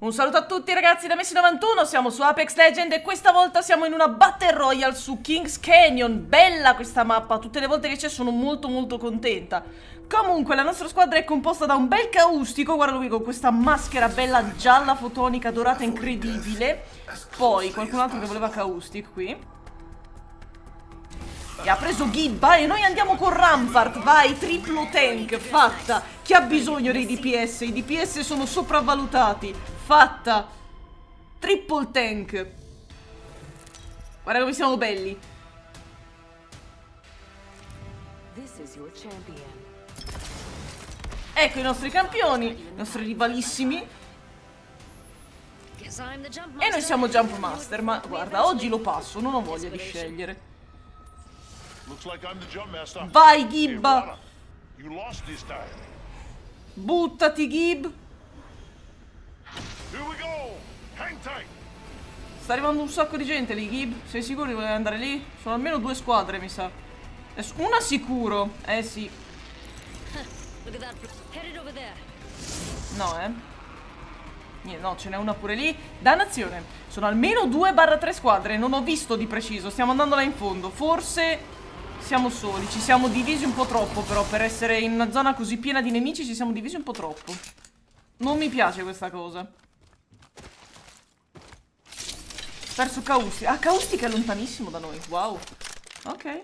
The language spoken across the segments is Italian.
Un saluto a tutti ragazzi da Messi91, siamo su Apex Legends e questa volta siamo in una Battle Royale su Kings Canyon. Bella questa mappa, tutte le volte che c'è sono molto contenta. Comunque la nostra squadra è composta da un bel caustico, guardalo qui con questa maschera bella gialla fotonica dorata incredibile. Poi qualcun altro che voleva caustic qui. E ha preso Gibba e noi andiamo con Rampart, vai, triplo tank, fatta. Chi ha bisogno dei DPS? I DPS sono sopravvalutati, fatta. Triple tank. Guarda come siamo belli. Ecco i nostri campioni, i nostri rivalissimi. E noi siamo Jump Master, ma guarda, oggi lo passo, non ho voglia di scegliere. Vai Gib! Buttati Gib! Sta arrivando un sacco di gente lì, Gib. Sei sicuro di voler andare lì? Sono almeno 2 squadre, mi sa. Una sicuro. Sì. No, Niente, no, ce n'è una pure lì. Dannazione. Sono almeno 2/3 squadre. Non ho visto di preciso. Stiamo andando là in fondo. Forse siamo soli. Ci siamo divisi un po' troppo, però. Per essere in una zona così piena di nemici ci siamo divisi un po' troppo. Non mi piace questa cosa. Perso Caustic. Ah, Caustic è lontanissimo da noi. Wow. Ok.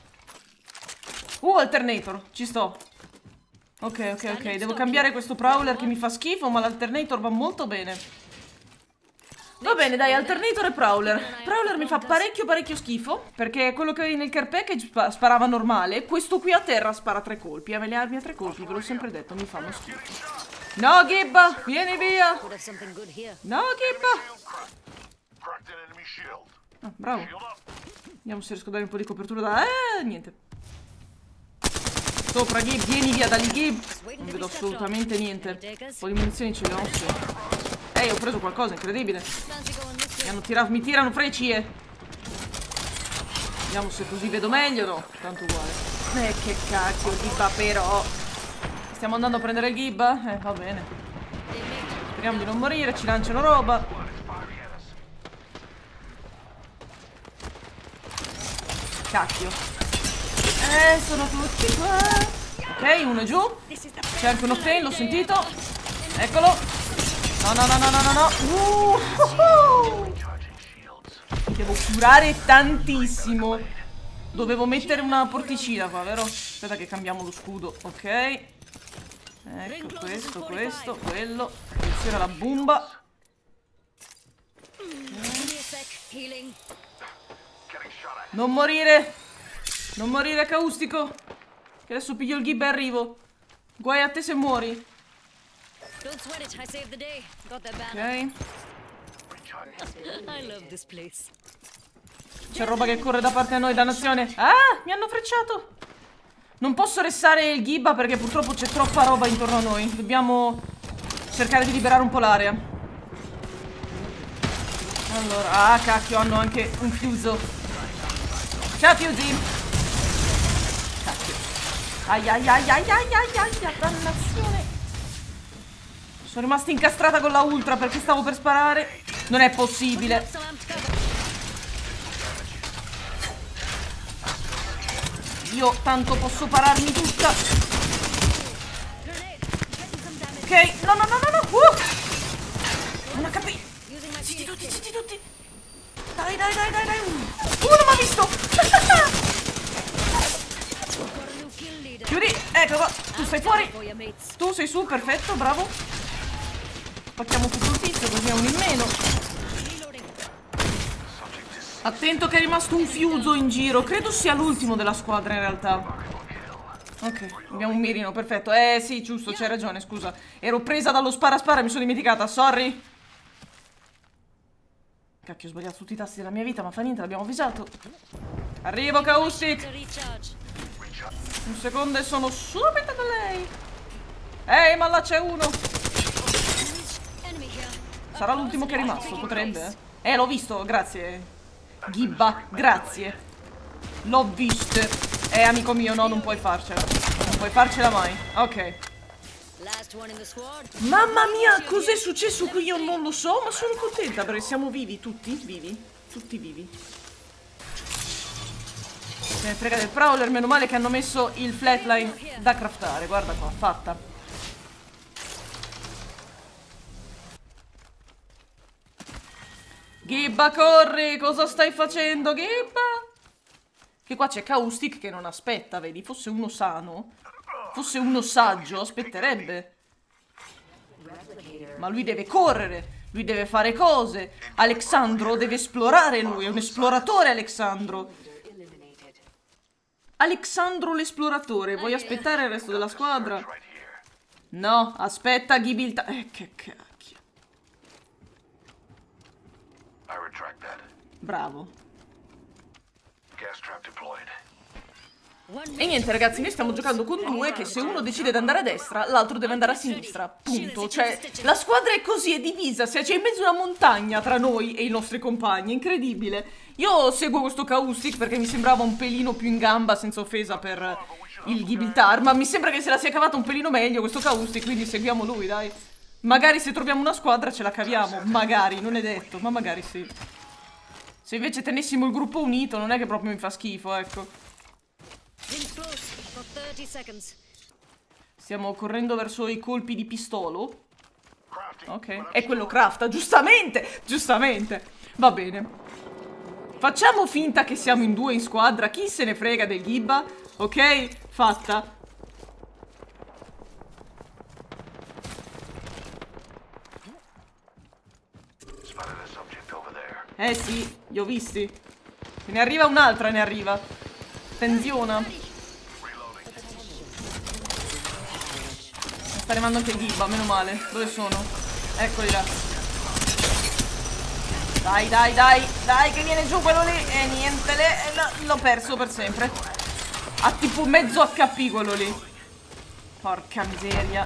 Alternator. Ci sto. Ok. Devo cambiare questo Prowler che mi fa schifo, ma l'Alternator va molto bene. Va bene, dai, Alternator e Prowler. Prowler mi fa parecchio schifo, perché quello che avevi nel care package sparava normale. Questo qui a terra spara 3 colpi. Le armi a 3 colpi, ve l'ho sempre detto, mi fanno schifo. No, Gibba, vieni via. No, Gibba. Ah, bravo. Vediamo se riesco a dare un po' di copertura da... niente. Sopra Gib, vieni via da lì Gib. Non vedo assolutamente niente. Un po' di munizioni ce le ho. Ho preso qualcosa, incredibile. Mi tirano frecie. Vediamo se così vedo meglio. No, tanto uguale. Che cacchio, Gibba però. Stiamo andando a prendere il Gibba? Va bene. Speriamo di non morire, ci lanciano roba. Cacchio. Sono tutti qua. Ok, uno è giù. C'è anche un Octane, l'ho sentito. Eccolo. No. Devo curare tantissimo. Dovevo mettere una porticina qua, vero? Aspetta che cambiamo lo scudo. Ok. Ecco, questo, quello. Attenzione alla bomba. Non morire. Non morire, Caustico. Che adesso piglio il Gib e arrivo. Guai a te se muori. Ok. C'è roba che corre da parte a noi, dannazione. Ah, mi hanno frecciato. Non posso restare il Gibba perché purtroppo c'è troppa roba intorno a noi. Dobbiamo cercare di liberare un po' l'area. Allora, cacchio, hanno anche un fuso. Ciao Fusi. Ai, dannazione. Sono rimasta incastrata con la ultra perché stavo per sparare. Non è possibile. Io tanto posso pararmi tutta. Ok, no. Non HP. Zitti tutti. Dai. Non mi ha visto. Chiudi, ecco qua. Tu stai fuori. Tu sei su, perfetto, bravo. Pacchiamo tutto il tizio così è un in meno. Attento che è rimasto un fuso in giro. Credo sia l'ultimo della squadra in realtà. Ok, abbiamo un mirino, perfetto. Sì, giusto, c'hai ragione, scusa. Ero presa dallo spara, mi sono dimenticata, sorry. Cacchio, ho sbagliato tutti i tasti della mia vita, ma fa niente, l'abbiamo avvisato. Arrivo, Caustic. Un secondo e sono subito da lei. Ma là c'è uno. Sarà l'ultimo che è rimasto, potrebbe. L'ho visto, grazie. Gibba, grazie. L'ho visto. Amico mio, no, non puoi farcela. Non puoi farcela mai. Ok. Mamma mia, cos'è successo qui? Io non lo so, ma sono contenta perché siamo vivi, tutti vivi. Tutti vivi. Se ne frega del Prowler, meno male che hanno messo il flatline da craftare. Guarda qua, fatta. Gibba, corri! Cosa stai facendo, Gibba? Che qua c'è Caustic che non aspetta, vedi? Fosse uno sano, fosse uno saggio, aspetterebbe. Ma lui deve correre, lui deve fare cose. Alexandro deve esplorare lui, è un esploratore Alexandro. Alexandro l'esploratore, vuoi aspettare il resto della squadra? No, aspetta Gibilta. Che cacchio. Bravo. E niente ragazzi, noi stiamo giocando con due che se uno decide di andare a destra, l'altro deve andare a sinistra, punto. Cioè, la squadra è così, è divisa, c'è in mezzo una montagna tra noi e i nostri compagni, incredibile. Io seguo questo Caustic perché mi sembrava un pelino più in gamba, senza offesa per il Gibiltar, ma mi sembra che se la sia cavata un pelino meglio questo Caustic, quindi seguiamo lui, dai. Magari se troviamo una squadra ce la caviamo, magari, non è detto, ma magari sì. Se invece tenessimo il gruppo unito non è che proprio mi fa schifo, ecco. Stiamo correndo verso i colpi di pistolo. Ok. E quello crafta, giustamente, giustamente. Va bene. Facciamo finta che siamo in due in squadra. Chi se ne frega del Gibba? Ok? Fatta. Sì, li ho visti. Se ne arriva un'altra, ne arriva. Attenzione. Sta arrivando anche il Gibba, meno male. Dove sono? Eccoli là. Dai, dai, dai. Dai, che viene giù quello lì. E niente, l'ho perso per sempre. Ha tipo mezzo HP quello lì. Porca miseria.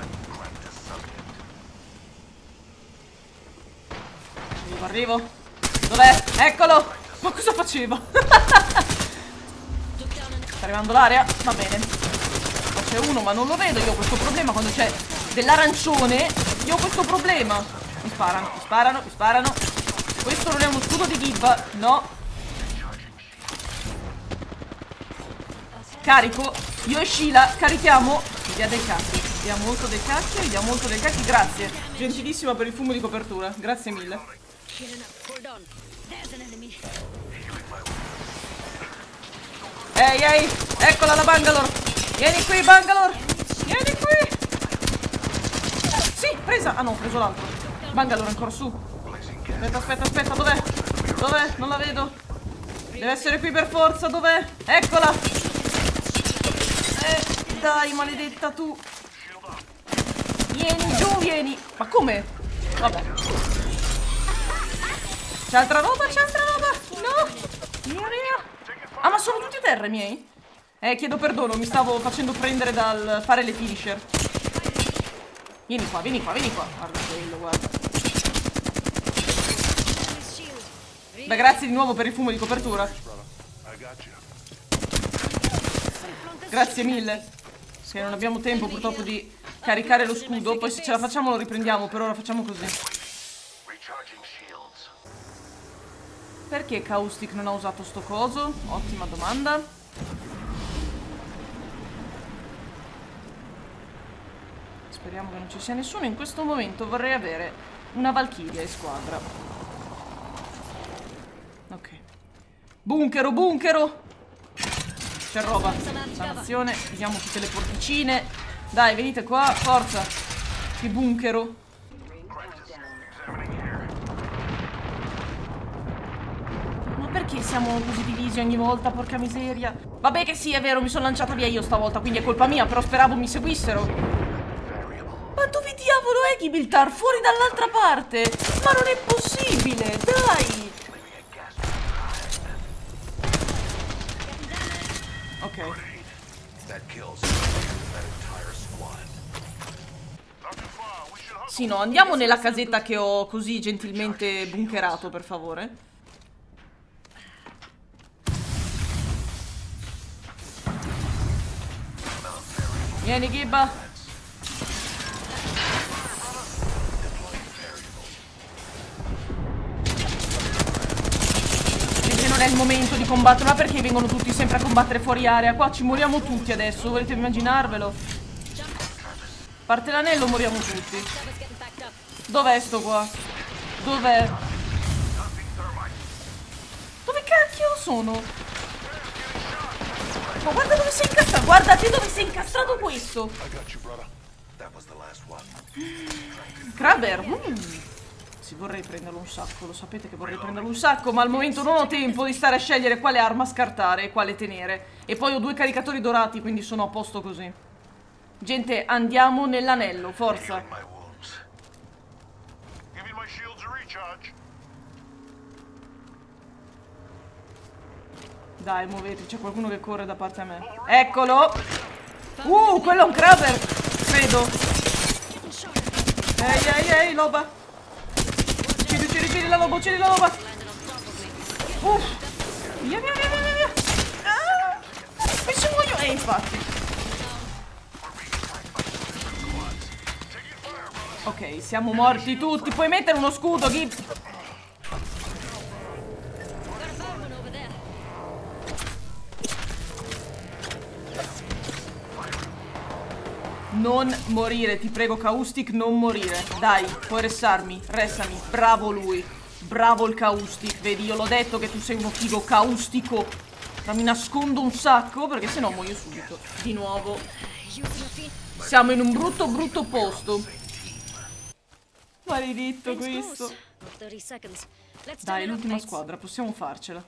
Arrivo. Dov'è? Eccolo! Ma cosa faceva? Sta arrivando l'area? Va bene. Qua c'è uno ma non lo vedo. Io ho questo problema quando c'è dell'arancione. Io ho questo problema. Mi sparano, mi sparano, mi sparano. Questo non è uno scudo di Gibba. No. Carico. Io e Sheila carichiamo. Via del cacchio. Vediamo molto del cacchio. Vediamo molto del cacchio. Grazie. Gentilissima per il fumo di copertura. Grazie mille. Ehi, ehi, eccola la Bangalore. Vieni qui, Bangalore. Vieni qui. Sì, presa. Ah no, ho preso l'altro. Bangalore ancora su. Aspetta, aspetta, aspetta, dov'è? Dov'è? Non la vedo. Deve essere qui per forza, dov'è? Eccola. Dai, maledetta tu. Vieni giù, vieni. Ma come? Vabbè. C'è altra roba? C'è altra roba? No! Via, via! Ah, ma sono tutti a terra i miei? Chiedo perdono, mi stavo facendo prendere dal fare le finisher. Vieni qua, vieni qua, vieni qua. Guarda quello, guarda. Beh, grazie di nuovo per il fumo di copertura. Grazie mille. Se non abbiamo tempo purtroppo di caricare lo scudo. Poi se ce la facciamo lo riprendiamo. Per ora facciamo così. Perché Caustic non ha usato sto coso? Ottima domanda. Speriamo che non ci sia nessuno. In questo momento vorrei avere una Valkyria in squadra. Ok. Bunchero, bunchero! C'è roba. Sanazione. Vediamo tutte le porticine. Dai, venite qua, forza. Che bunchero. Perché siamo così divisi ogni volta, porca miseria. Vabbè che sì, è vero, mi sono lanciata via io stavolta, quindi è colpa mia, però speravo mi seguissero. Ma dove diavolo è Gibiltar? Fuori dall'altra parte? Ma non è possibile, dai! Ok. Sì, no, andiamo nella casetta che ho così gentilmente bunkerato, per favore. Vieni, Gibba. non è il momento di combattere. Ma perché vengono tutti sempre a combattere fuori area? Qua ci moriamo tutti adesso, volete immaginarvelo? Parte l'anello, moriamo tutti. Dov'è sto qua? Dov'è? Dove cacchio sono? Ma guarda dove sei incastrato. Guardate dove sei incastrato questo. Crabber. Sì, vorrei prenderlo un sacco. Lo sapete che vorrei prenderlo un sacco. Ma al momento non ho tempo di stare a scegliere quale arma scartare e quale tenere. E poi ho 2 caricatori dorati, quindi sono a posto così. Gente, andiamo nell'anello, forza. Dai, muovete, c'è qualcuno che corre da parte a me. Eccolo! Quello è un Crabber, credo. Ehi, loba. Uccidi la loba, uccidi la loba. Via. Mi ci muoio. Infatti. Ok, siamo morti tutti. Puoi mettere uno scudo, Gib? Non morire, ti prego, Caustic, non morire. Dai, puoi restami. Bravo lui. Bravo il Caustic. Vedi, io l'ho detto che tu sei uno figo caustico. Ma mi nascondo un sacco, perché sennò muoio subito. Di nuovo. Siamo in un brutto posto. Maledetto questo. Dai, l'ultima squadra, possiamo farcela.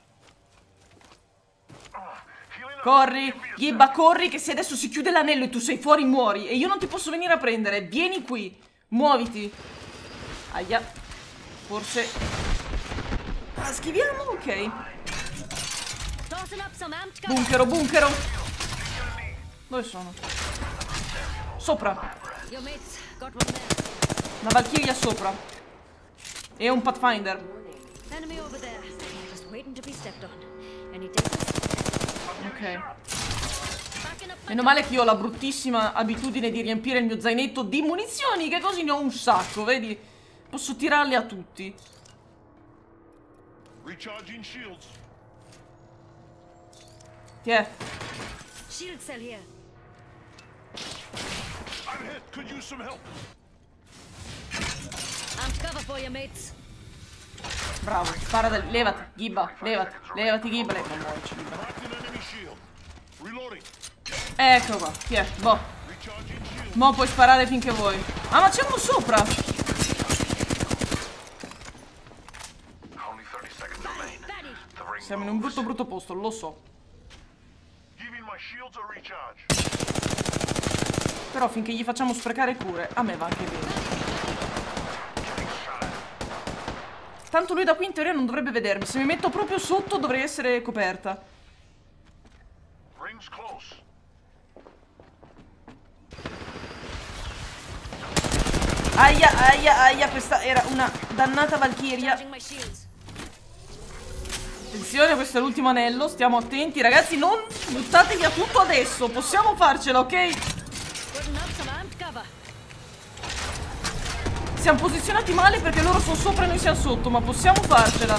Corri, Gibba, corri, che se adesso si chiude l'anello e tu sei fuori, muori. E io non ti posso venire a prendere. Vieni qui, muoviti. Aia. Forse... schiviamo? Ok. Bunkero. Dove sono? Sopra. Una Valkyria sopra. E un Pathfinder. Ok. Meno male che io ho la bruttissima abitudine di riempire il mio zainetto di munizioni, che così ne ho un sacco, vedi? Posso tirarle a tutti. Tiè. Bravo, spara da lì. Levati, Gibba, levati, Gibba. Non muoverci, Gibba. Ecco qua, tiè, boh. Mo' puoi sparare finché vuoi. Ah, ma c'è uno sopra. Siamo in un brutto posto, lo so. Però finché gli facciamo sprecare cure, a me va anche bene. Tanto lui da qui in teoria non dovrebbe vedermi. Se mi metto proprio sotto dovrei essere coperta. Aia, questa era una dannata Valkyria. Attenzione, questo è l'ultimo anello, stiamo attenti. Ragazzi, non buttate via tutto adesso. Possiamo farcela, ok? Siamo posizionati male perché loro sono sopra e noi siamo sotto, ma possiamo farcela.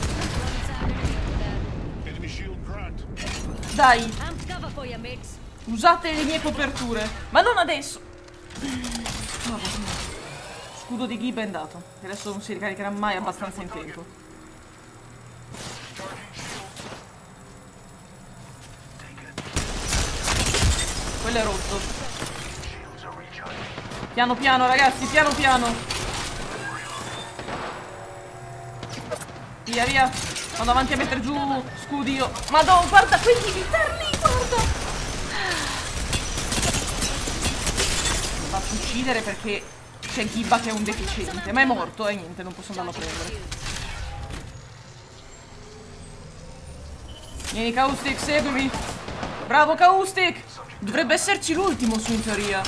Dai. Usate le mie coperture. Ma non adesso. Scudo di Gib è andato. Adesso non si ricaricherà mai abbastanza in tempo. Quello è rotto. Piano piano, ragazzi, piano piano. Via. Vado avanti a mettere giù scudi io. Madonna, guarda quegli interni, guarda. Mi faccio uccidere perché c'è Gibba che è un deficiente. Ma è morto, niente, non posso andarlo a prendere. Vieni, Caustic, seguimi. Bravo, Caustic. Dovrebbe esserci l'ultimo su, in teoria.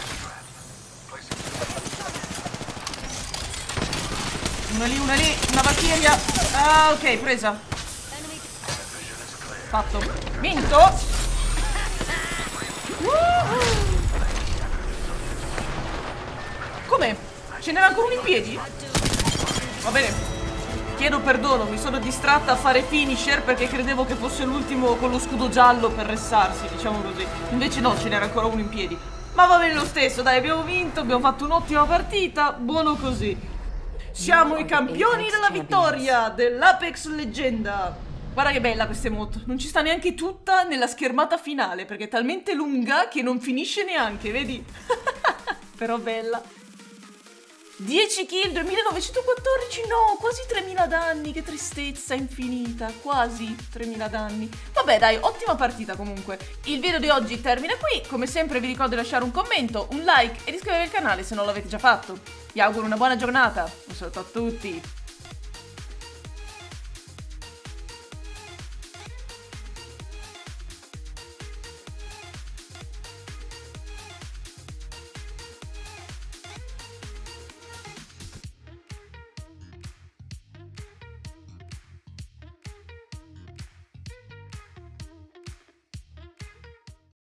Una lì, una Valkyria. Ah, ok, presa. Fatto. Vinto. Come? Ce n'era ancora uno in piedi? Va bene. Chiedo perdono, mi sono distratta a fare finisher perché credevo che fosse l'ultimo con lo scudo giallo per ressarsi, diciamo così. Invece no, ce n'era ancora uno in piedi. Ma va bene lo stesso, dai, abbiamo vinto, abbiamo fatto un'ottima partita, buono così. Siamo i campioni della vittoria dell'Apex Leggenda. Guarda che bella questa emote, non ci sta neanche tutta nella schermata finale perché è talmente lunga che non finisce neanche, vedi? Però bella. 10 kill, 2914, no, quasi 3000 danni, che tristezza infinita, quasi 3000 danni. Vabbè dai, ottima partita comunque. Il video di oggi termina qui, come sempre vi ricordo di lasciare un commento, un like e di iscrivervi al canale se non l'avete già fatto. Vi auguro una buona giornata, un saluto a tutti.